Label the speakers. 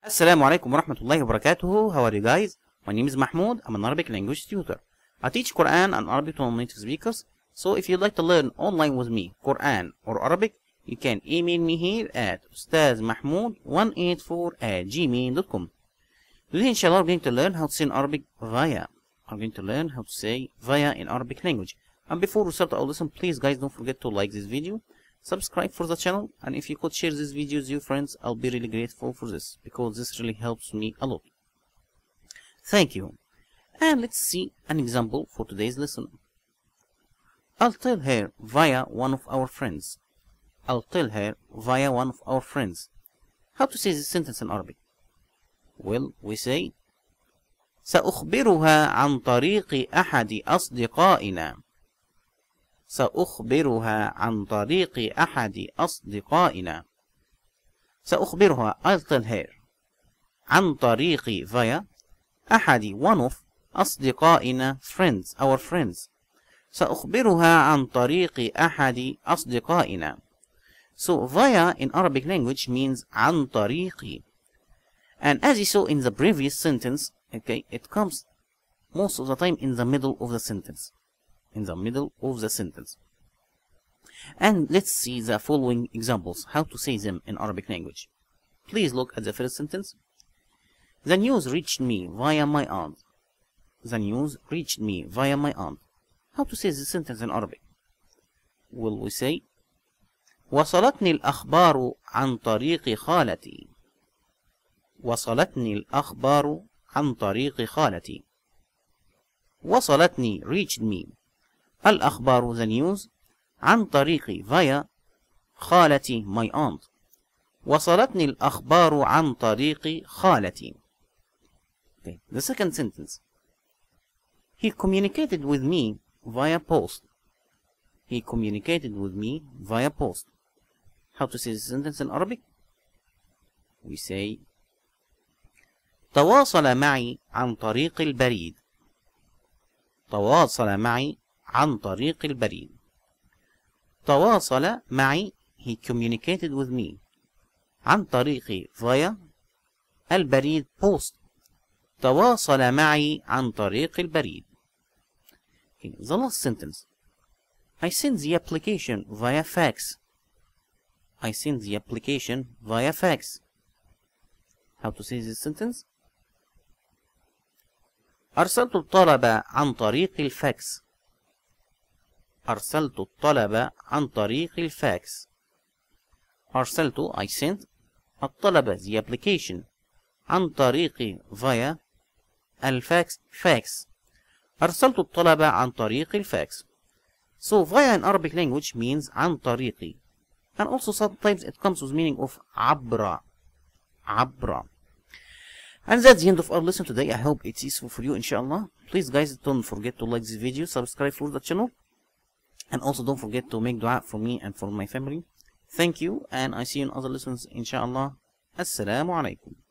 Speaker 1: Assalamu alaikum wa rahmatullahi wa barakatuhu. How are you guys? My name is Mahmoud. I'm an Arabic language tutor. I teach Quran and Arabic to native speakers. So if you'd like to learn online with me, Quran or Arabic, you can email me here at ustazmahmoud184@gmail.com. Today, inshallah, we're going to learn how to say in Arabic via. I'm going to learn how to say via in Arabic language. And before we start our lesson, please guys don't forget to like this video, subscribe for the channel, and if you could share this video with your friends, I'll be really grateful for this, because this really helps me a lot. Thank you. And let's see an example for today's lesson. I'll tell her via one of our friends. I'll tell her via one of our friends. How to say this sentence in Arabic? Well, we say سأخبرها عن طريق أحد أصدقائنا. سأخبرها عن طريق أحد أصدقائنا. سأخبرها, I'll tell her. عن طريق via أحد one of أصدقائنا friends, our friends. سأخبرها عن طريق أحد أصدقائنا. So via in Arabic language means عن طريق. And as you saw in the previous sentence, okay, it comes most of the time in the middle of the sentence. In the middle of the sentence. And let's see the following examples, how to say them in Arabic language. Please look at the first sentence. The news reached me via my aunt. The news reached me via my aunt. How to say this sentence in Arabic? Will we say وصلتني الأخبار عن طريق خالتي. وصلتني الأخبار عن طريق خالتي. وصلتني reached me. الأخبار the news عن طريق via خالتي my aunt. وصلتني الأخبار عن طريق خالتي. Okay, the second sentence. He communicated with me via post. He communicated with me via post. How to say this sentence in Arabic? We say تواصل معي عن طريق البريد. تواصل معي عن طريق البريد. تواصل معي, he communicated with me. عن طريق via البريد post. تواصل معي عن طريق البريد. Okay, the last sentence. I sent the application via fax. I sent the application via fax. How to say this sentence? أرسلت الطلب عن طريق الفاكس. أرسلت الطلب عن طريق الفاكس. أرسلت, I sent. الطلب, the application. عن طريق via الفاكس, fax. أرسلت الطلب عن طريق الفاكس. So via in Arabic language means عن طريق. And also sometimes it comes with meaning of عبر. عبر. And that's the end of our lesson today. I hope it's useful for you, inshallah. Please guys, don't forget to like this video, subscribe for the channel, and also don't forget to make dua for me and for my family. Thank you, and I see you in other lessons, inshallah. Assalamu alaikum.